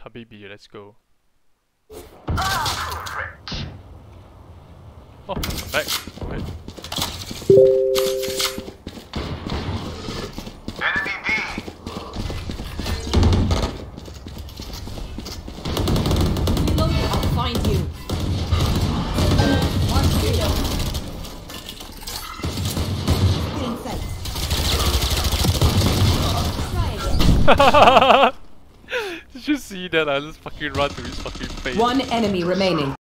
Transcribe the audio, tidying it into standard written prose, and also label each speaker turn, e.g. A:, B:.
A: Habibi, let's go. Oh, I'm back. Wait.
B: Enemy B.
C: Reloading, I'll find you. One kill. In sight. Try again.
A: Did you see that? I just fucking run to his fucking face.
C: One enemy remaining.